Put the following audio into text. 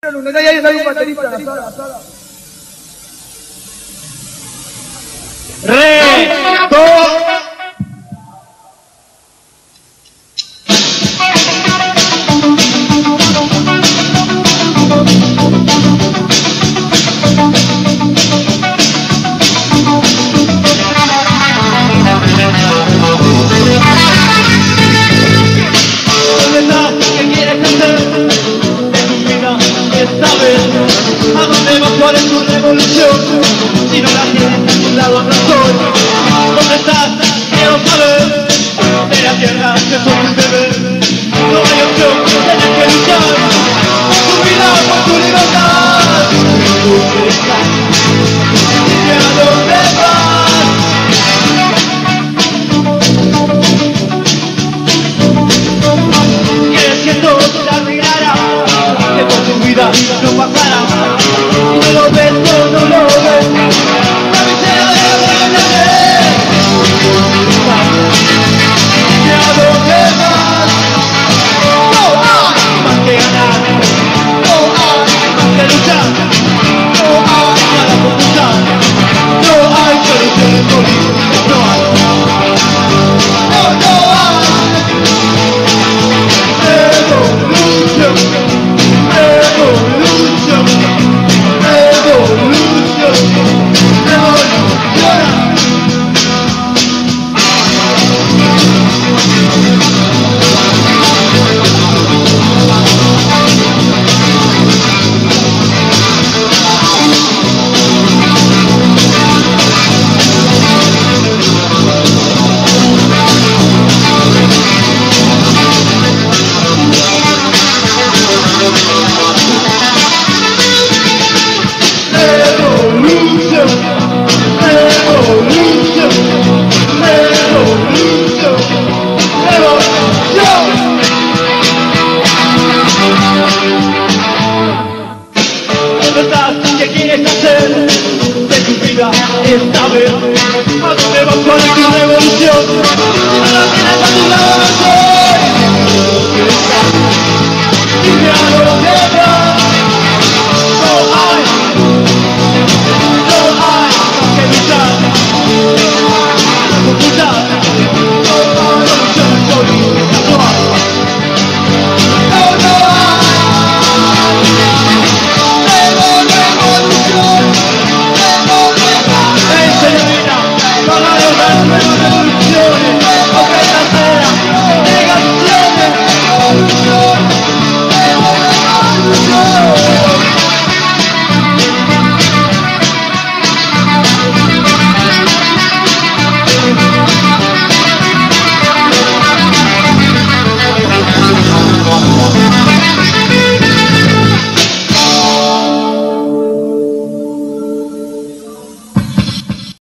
Hay un baterista en la sala. ¿A dónde vas? ¿Cuál es tu revolución? Si no la tienes a tu lado no soy. ¿Dónde estás? Quiero saber. De la tierra que soy un bebé. No hay opción, tienes que luchar por tu vida, por tu libertad. ¿Dónde estás? Dime a dónde vas. Quieres que todo se arreglara, que por tu vida no pasara. No lo ves, no lo ves. La miseria de la muerte. ¿Y a dónde vas? No hay más que ganar. No hay más que luchar. No hay nada por luchar. No hay soluciones políticas. No hay. No hay. Revolución. Revolución. ¿Qué quieres hacer de tu vida?